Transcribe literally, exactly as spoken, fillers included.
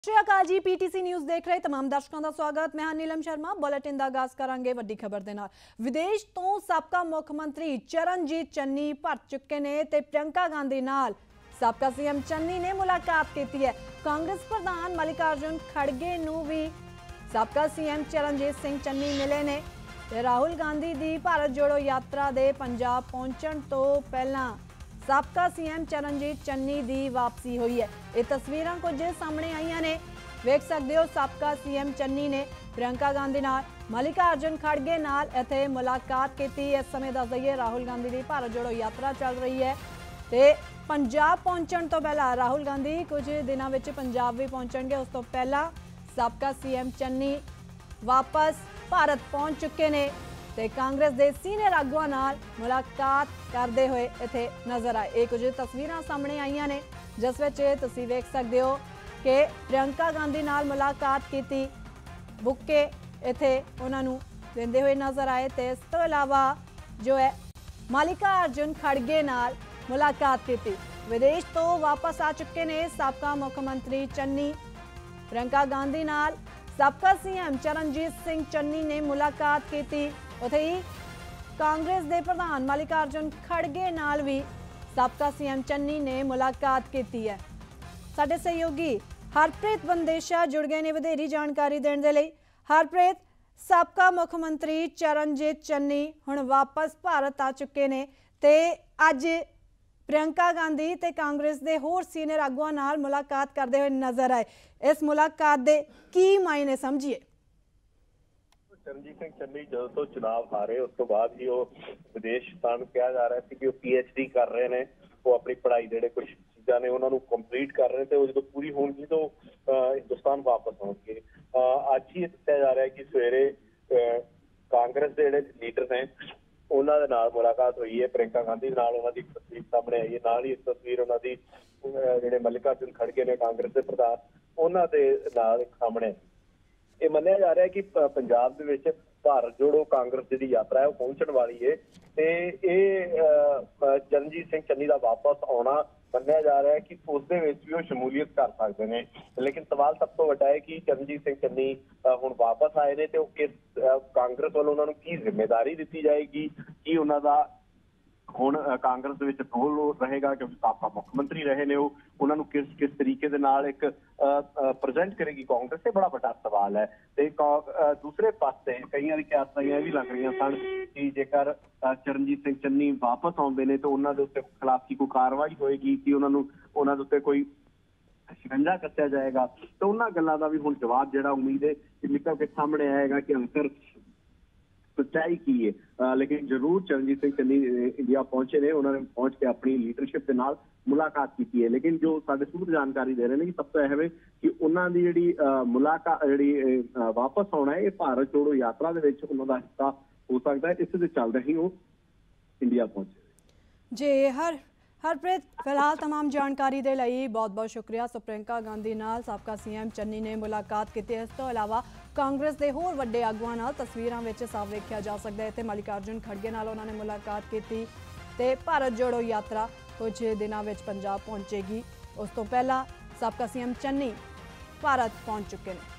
ਸਤਿ ਸ਼੍ਰੀ ਅਕਾਲ ਜੀ। PTC news ਦੇਖ ਰਹੇ तमाम ਦਰਸ਼ਕਾਂ ਦਾ ਸਵਾਗਤ। ਮੈਂ ਹਾਂ ਨੀਲਮ ਸ਼ਰਮਾ। ਬੁਲੇਟਿਨ ਦਾ ਆਗਾਜ਼ ਕਰਾਂਗੇ ਵੱਡੀ ਖਬਰ ਦੇ ਨਾਲ। ਵਿਦੇਸ਼ ਤੋਂ ਸਾਬਕਾ ਮੁੱਖ ਮੰਤਰੀ ਚਰਨਜੀਤ ਚੰਨੀ ਭਰ ਚੁੱਕੇ ਨੇ ਤੇ ਪ੍ਰਿयंका गांधी ਨਾਲ ਸਾਬਕਾ सीएम ਚੰਨੀ ਨੇ ਮੁਲਾਕਾਤ ਕੀਤੀ ਹੈ। ਕਾਂਗਰਸ ਪ੍ਰਧਾਨ ਮਲਿਕਾਰਜੁਨ ਖੜਗੇ ਨੂੰ ਵੀ ਸਾਬਕਾ सीएम ਚਰਨਜੀਤ ਸਿੰਘ ਚੰਨੀ ਮਿਲੇ ਨੇ ਤੇ ਰਾਹੁਲ ਗਾਂਧੀ ਦੀ ਭਾਰਤ ਜੋੜੋ ਯਾਤਰਾ ਦੇ ਪੰਜਾਬ ਪਹੁੰਚਣ ਤੋਂ ਪਹਿਲਾਂ साबका सीएम चरणजीत चन्नी की वापसी हुई है। ये तस्वीरां कुछ सामने आईयां ने, वेख सकते हो। साबका सीएम चन्नी ने प्रियंका गांधी नाल मल्लिकार्जुन खड़गे नाल इत्थे मुलाकात की। इस समय दस दईए राहुल गांधी की भारत जोड़ो यात्रा चल रही है ते पंजाब पहुंचण तो पहला राहुल गांधी कुछ दिनों में पंजाब भी पहुंचणगे। उस तो पहला साबका सीएम चन्नी वापस भारत पहुंच चुके ने ते कांग्रेस के सीनियर आगुआं नाल मुलाकात करते हुए इत्थे नज़र आए। ये कुछ तस्वीरां सामने आईयां ने जिस विच तुसीं वेख सकते हो कि प्रियंका गांधी नाल मुलाकात की, बुके इत्थे उन्हां नूं दिंदे हुए नज़र आए। ते इस तो इलावा जो है मल्लिकार्जुन खड़गे नाल मुलाकात की। विदेश तो वापस आ चुके ने साबका मुख मंत्री चन्नी। प्रियंका गांधी नाल साबका सीएम चरणजीत सिंह चन्नी ने मुलाकात की। उत्थे ही कांग्रेस के प्रधान मल्लिकार्जुन खड़गे नाल भी साबका सीएम चन्नी ने मुलाकात की है। साडे सहयोगी हरप्रीत बंदेशा जुड़ गए ने वधेरी जानकारी देने के लिए। हरप्रीत, साबका मुख मंत्री चरणजीत चन्नी हुण वापस भारत आ चुके ने ते अज प्रियंका गांधी ते कांग्रेस के होर सीनियर आगुआं नाल मुलाकात करते हुए नजर आए। इस मुलाकात के की मायने समझिए? चरणजीत सिंह चन्नी जो तो चुनाव हारे उस तो बाद ही वो विदेश स्थान कहा जा रहा है कि पीएचडी कर रहे हैं। वो अपनी पढ़ाई जेडे कुछ चीज़ा ने उन्होंने कंप्लीट कर रहे थे। जो पूरी होगी तो हिंदुस्तान वापस आएंगे। अज ही दस्या जा रहा है कि सवेरे कांग्रेस के जेडे लीडर ने उन्होंने नाल मुलाकात हुई है। प्रियंका गांधी नाल उन्हों की तस्वीर सामने आई है। नाल ही इस तस्वीर उन्होंने जेडे मल्लिकार्जुन खड़गे ने कांग्रेस के प्रधान उन्होंने नाल सामने ये मन्निया जा रहा है कि पंजाब दे विच भारत जोड़ो कांग्रेस की यात्रा है वो पहुंचने वाली है ते ये चरणजीत सिंह चन्नी का वापस आना मन्निया जा रहा है कि उस दे विच भी वो शमूलीयत कर सकते हैं। लेकिन सवाल सब तो वड्डा है कि चरणजीत सिंह चन्नी हुण वापस आए ने ते किस कांग्रेस वालों उन्होंने की जिम्मेदारी दी जाएगी कि उन्हों का ਹੁਣ ਕਾਂਗਰਸ ਦੇ ਵਿੱਚ ਰੋਲ ਰਹੇਗਾ ਕਿਉਂਕਿ ਸਾਬਕਾ ਮੁੱਖ ਮੰਤਰੀ ਰਹੇ ਨੇ ਉਹ ਉਹਨਾਂ ਨੂੰ ਕਿਸ ਕਿਸ ਤਰੀਕੇ ਦੇ ਨਾਲ ਇੱਕ ਪ੍ਰੈਜ਼ੈਂਟ ਕਰੇਗੀ ਕਾਂਗਰਸ। ਇਹ ਬੜਾ ਵੱਡਾ ਸਵਾਲ ਹੈ। ਤੇ ਦੂਸਰੇ ਪਾਸੇ ਕਈਆਂ ਦੀ ਕਿਆਸਾਂ ਇਹ ਵੀ ਲੱਗ ਰਹੀਆਂ ਸਨ ਕਿ ਜੇਕਰ ਚਰਨਜੀਤ ਸਿੰਘ ਚੰਨੀ ਵਾਪਸ ਆਉਂਦੇ ਨੇ ਤਾਂ ਉਹਨਾਂ ਦੇ ਉੱਤੇ ਖਿਲਾਫ ਕੀ ਕੋਈ ਕਾਰਵਾਈ ਹੋਏਗੀ ਕਿ ਉਹਨਾਂ ਨੂੰ ਉਹਨਾਂ ਦੇ ਉੱਤੇ ਕੋਈ ਸ਼ਿਕੰਜਾ ਕੱਸਿਆ ਜਾਏਗਾ। ਤਾਂ ਉਹਨਾਂ ਗੱਲਾਂ ਦਾ ਵੀ ਹੁਣ ਜਵਾਬ ਜਿਹੜਾ ਉਮੀਦ ਹੈ ਕਿ ਨਿਕਲ ਕੇ ਸਾਹਮਣੇ ਆਏਗਾ ਕਿ ਅੰਕਰ सच्चाई की है। आ, लेकिन जरूर चरणजीत सिंह चन्नी इंडिया पहुंचे ने, उन्होंने पहुंच के अपनी लीडरशिप के नाल मुलाकात की है। लेकिन जो साडे सूत्र जानकारी दे रहे हैं कि सब तो यह है कि उन्होंने जी मुलाकात जी वापस आना है ये भारत जोड़ो यात्रा के उन्होंने हिस्सा हो सकता है। इस दे चलदे ही वो इंडिया पहुंचे जी। हर हरप्रीत फिलहाल तमाम जानकारी के लिए बहुत बहुत शुक्रिया। सो प्रियंका गांधी नाल साबका सीएम चन्नी ने मुलाकात की। इस तो इलावा कांग्रेस के होर वड्डे आगुआं नाल तस्वीरां विच साफ वेख्या जा सकता है। इत्थे मल्लिकार्जुन खड़गे नाल उन्होंने मुलाकात की ते भारत जोड़ो यात्रा कुछ दिनों में पंजाब पहुंचेगी। उस तो पहला साबका सीएम चन्नी भारत पहुंच चुके हैं।